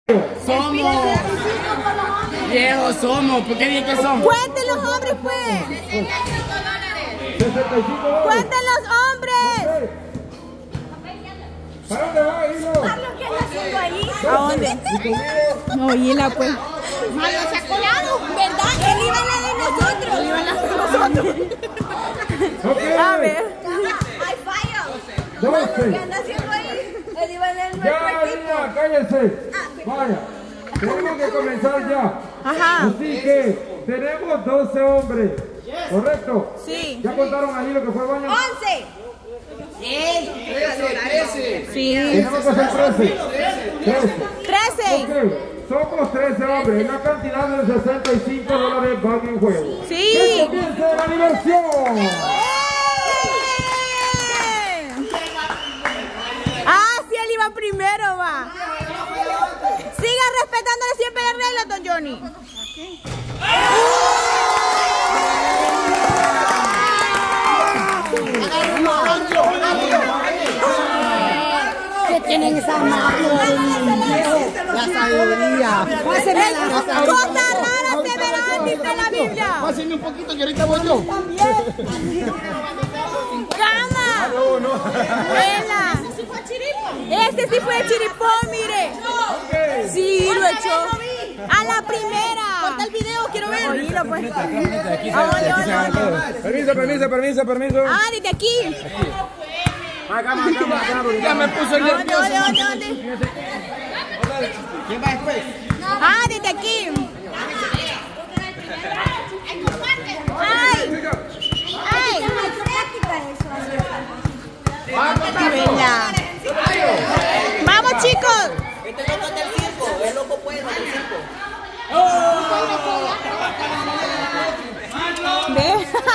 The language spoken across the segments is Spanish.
Somos viejos, somos. ¿Por qué bien que somos? Cuenten los hombres, pues. Cuenten los hombres. ¿Para dónde va, Hilo? Marlon, ¿qué está haciendo ahí? ¿A dónde? No, Hila, pues. Marlon se ha colado, ¿verdad? Él iba en la de nosotros. Él iba en la de nosotros. Okay. A ver. ¡Hay fallo! 12. ¿Qué anda haciendo ahí? Él iba en el Ya, nuestro equipo. niña, cállense. Vaya, tenemos que comenzar ya. Ajá. Así que tenemos 12 hombres. ¿Correcto? Sí. ¿Ya contaron allí lo que fue el baño? 11. Sí. Tenemos que hacer 13. 13. Ok, somos 13 hombres. La cantidad de $65 van en juego. Sí. ¡Que comience la diversión! Ah, sí, él iba primero, va. Siga respetándole siempre las reglas, don Johnny. ¿Qué tienen esas manos? La sabiduría. Cosas raras se verán, dice la Biblia. Pásenme un poquito que ahorita voy yo. ¡Cama! ¡Vela! Este sí fue chiripón, mire. Sí, lo echó. A la primera. Corta el video, quiero ver. Oílo, pues. Permiso. Ah, desde aquí. Acá. Ya me puso el nervioso. ¿Dónde? ¿Quién va después? Ah, desde aquí. ¡Ay! ¡Ay! Vela. ¡Vamos, chicos! Este loco es del circo, el loco puede del circo. Ve.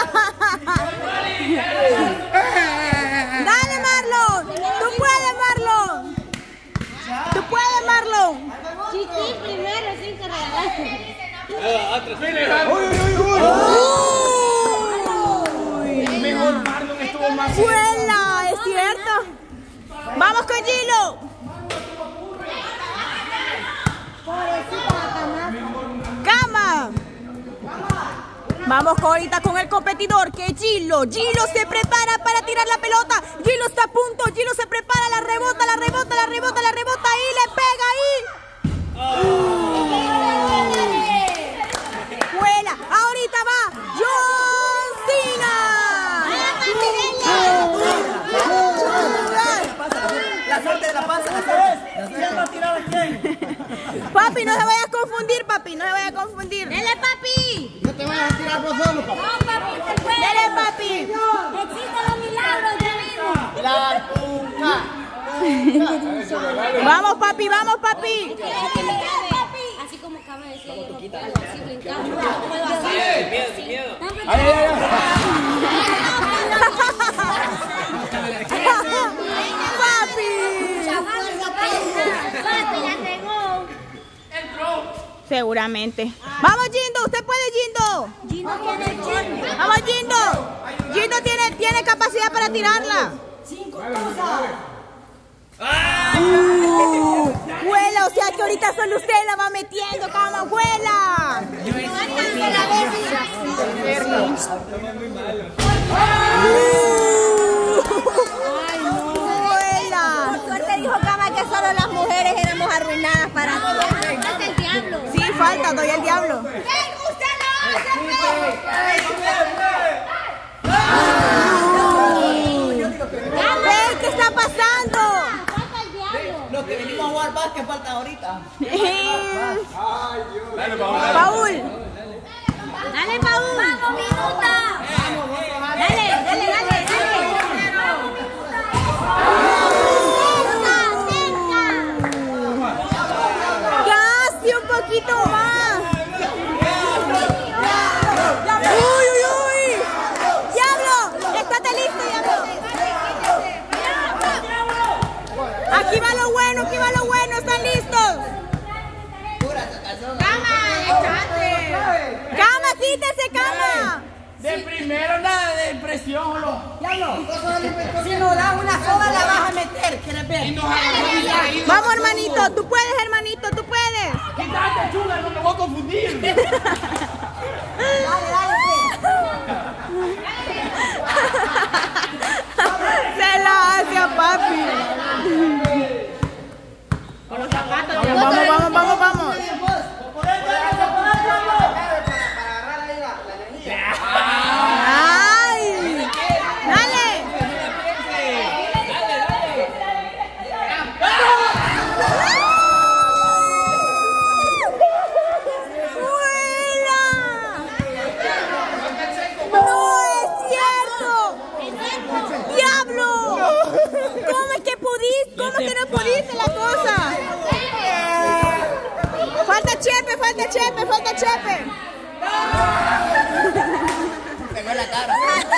Dale, Marlon. Tú puedes, Marlon. Tú puedes, Marlon. Chiqui primero, sin que regalaste. Mejor Marlon estuvo más. ¡Vuela! ¿Es cierto? ¡Vamos con Gilo! ¡Cama! Vamos ahorita con el competidor, que es Gilo. Gilo se prepara para tirar la pelota. Gilo está a punto. Gilo se prepara, la rebota y le pega ahí. ¡Vuela! Ahorita va John Cena. La suerte de la panza, ¿quién va a tirar a quién? Papi, no se vaya a confundir, papi. No se vaya a confundir. ¡Dele, papi! No te vayas a tirar por solo, papá. No, papi, se puede. ¡Dele, papi! Existen los milagros, ya mismo. La punta. ¡Vamos, papi! ¡Vamos, papi! Así como acaba de decir, así brincando. No puedo hacer. Sin miedo. ¡Papi! Papi, la regó. Seguramente. ¡Vamos, Gindo! ¡Usted puede, Gindo! Gino tiene el gol. ¡Vamos, Gindo! Gindo tiene capacidad para tirarla. 5 cosas. ¡Vuela! O sea que ahorita solo usted la va metiendo, ¡cama, vuela! ¡Vuela! Por suerte dijo Cama que solo las mujeres éramos arruinadas para todo. Falta el diablo. Sí, falta, doy el diablo. ¡Usted lo hace! ¿Qué está pasando? Falta el diablo. Los que venimos a jugar básquet falta ahorita. Paul. Dale, Paul. ¡Vamos, minuta! Dale. Casi un poquito más. ¡Uy! ¡Diablo! ¡Estate listo, Diablo! Aquí va lo bueno, ¿están listos? ¡Cama, échate! ¡Cama, quítese, Cama! De primero nada de impresión, ¿o no? Si nos da una soda la vas a meter, ¿quieres ver? Y nos agarramos ahí. Vamos, hermanito, tú puedes, hermanito, tú puedes. Se la hace a papi. Vamos. ¡Ay! ¡Dale! ¡Vuela! ¡No es cierto! ¡Diablo! ¿Cómo es que pudiste? ¿Cómo es que no pudiste la cosa? Falta Chepe. Pegó la cara.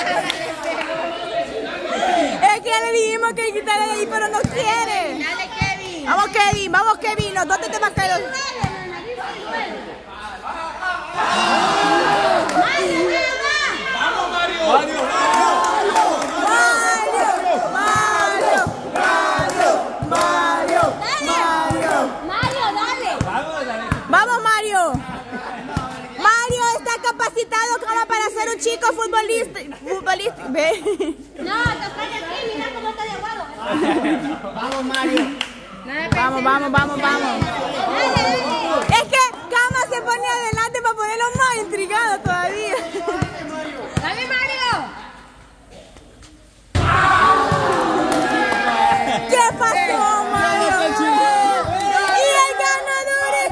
Es que ya le dijimos que quitarle de ahí, pero no quiere. Dale, Kevin. Vamos Kevin, los dos te va a caer. Vamos Mario. Mario está capacitado como para ser un chico futbolista. Ve. No, te falta aquí, mira cómo está de aguado. Vamos, Mario. Vamos. Es que Cama se pone adelante para ponerlo más intrigado todavía. Dale, Mario. ¿Qué pasó, Mario? Y el ganador es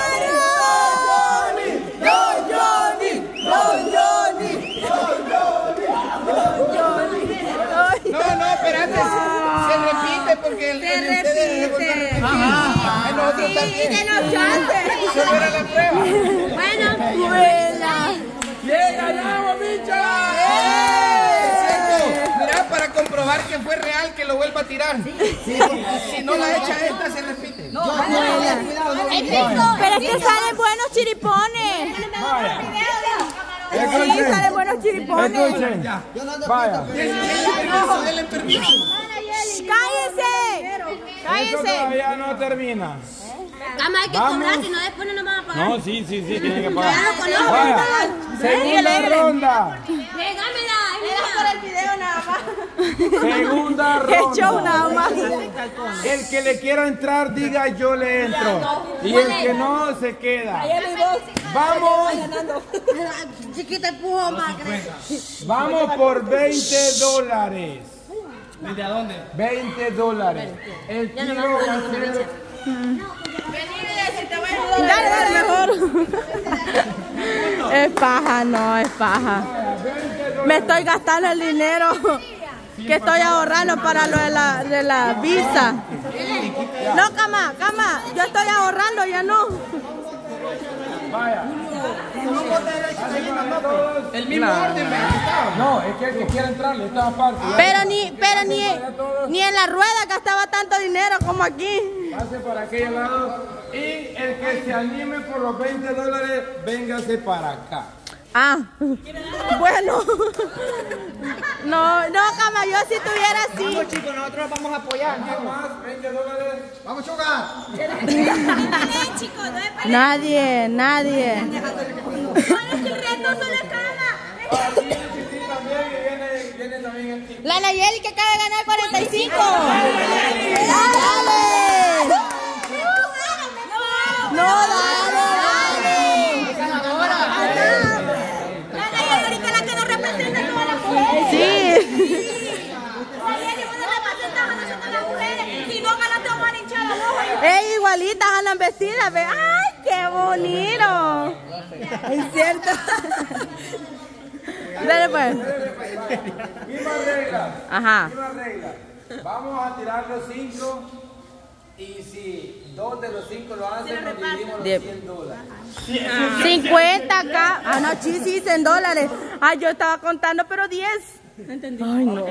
Camarón. No, espérate. Se repite porque el de ustedes el otro también. Denos chance. Eso era la prueba. Bueno. ¡Bien, ganamos, bicho! Mira, para comprobar que fue real, que lo vuelva a tirar. Si no la echa esta, se repite. Pero es que salen buenos chiripones. Sí, salen buenos chiripones. Vaya. Denle permiso. Eso todavía no termina. Cama, hay que cobrar, si no después no nos van a pagar. No, sí, tiene que pagar. Ya lo Vaya. conozco. Segunda ronda. Dámela, por el video nada más. Segunda Qué show ronda. nada más. El que le quiera entrar, diga yo le entro. Y el que no, se queda. Vamos. Chiquita, empujo más. Vamos por $20. ¿Desde a dónde? $20. El tiro va a ser... Dale, mejor. Es paja, no, es paja. Me estoy gastando el dinero que estoy ahorrando para lo de la visa. No, Cama, yo estoy ahorrando, ya no. Vaya. El mismo orden, No, es que el que quiera entrar le está aparte. Pero ni en la rueda gastaba tanto dinero como aquí. Pase para aquel lado. Y el que se anime por los $20, véngase para acá. Ah, bueno. No, Cama, yo si tuviera así. Vamos, chicos, nosotros vamos a apoyar. Más $20. Vamos, Chuga. Nadie. Viene también el tipo. La Nayeli que acaba de ganar 45. ¡Dale! No, dale. La Nayeli ahorita la que nos representa a todas las mujeres. Sí. Nayeli, vos nos representas a nosotras las mujeres. Si no ganas, te van a hinchar los ojos. Igualitas andan vestidas, ve. ¡Ay, qué bonito! Es cierto. Dale pues. Misma regla. Ajá. Misma regla. Vamos a tirar los 5 y si 2 de los 5 lo hacen, nos dividimos los $100. 50 acá. Ah, no, sí, $100. Ay, yo estaba contando, pero 10. Ay, no.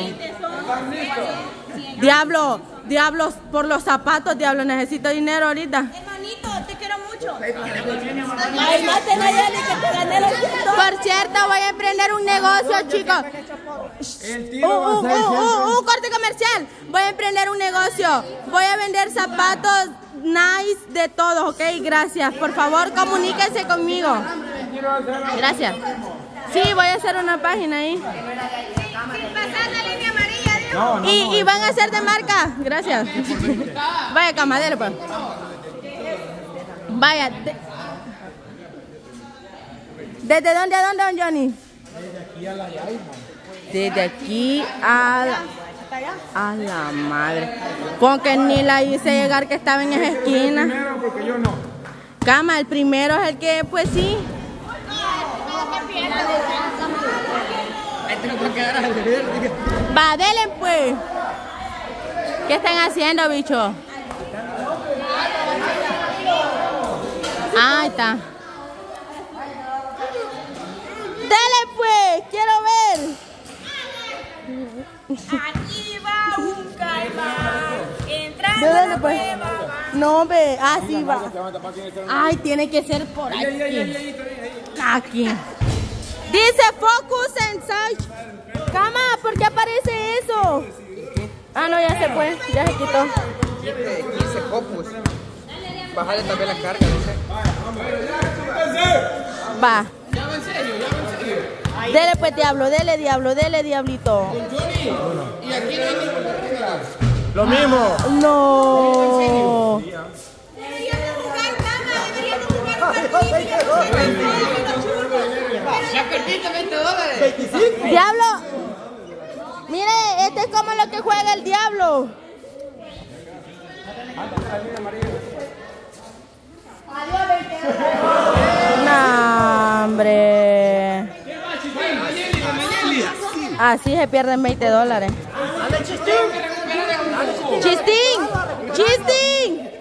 Diablos, por los zapatos, diablo, necesito dinero ahorita. Hermanito, te quiero mucho. Ay, mate Nayeli, que te gané los $100. Por cierto, voy a emprender un negocio, chicos. El tiro va a ser Un corte comercial. Voy a emprender un negocio. Voy a vender zapatos nice de todos, ¿ok? Gracias. Por favor, comuníquense conmigo. Gracias. Sí, voy a hacer una página ahí. Y van a ser de marca. Gracias. Vaya, camadero, pues. Vaya. ¿Desde dónde a dónde, don Johnny? Desde aquí a la madre. Con que ni la hice llegar que estaba en esa esquina. Cama, el primero es el que, pues sí. Va, denle pues. ¿Qué están haciendo, bicho? Ahí está. Dale pues, quiero ver. Aquí va un caimán. Entrando Dale, a la pues. cueva. No, ve, así va. Ay, tiene que ser por aquí. Aquí. Dice focus and search. Cama, ¿por qué aparece eso? Ah, no, ya se fue, ya se quitó. Dice focus. Bajarle también la carga, dice. Va. Dele pues diablo, dele diablo, dele diablito. Y aquí no hay ningún regla. Lo mismo. No. Ya perdiste $20. Diablo. Mire, este es como lo que juega el diablo. No, hombre. Así se pierden $20. ¡Chistín! ¡Chistín!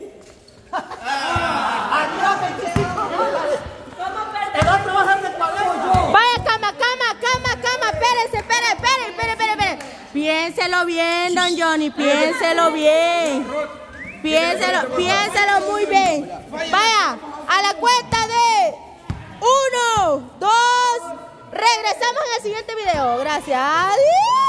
El otro va a ser de pago yo. Vaya, cama. Espérese. Piénselo bien, don Johnny. Piénselo bien. Piénselo muy bien. Vaya, a la cuenta de 1, 2. Regresamos en el siguiente video. Gracias. Adiós.